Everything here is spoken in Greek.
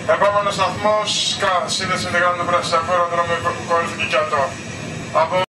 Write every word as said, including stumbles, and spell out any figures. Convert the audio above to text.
Επόμενος σταθμός, σύνδεση με τη γραμμή του Πρασιναφού, αεροδρόμιο Κορίνθου και Κιάτο. Από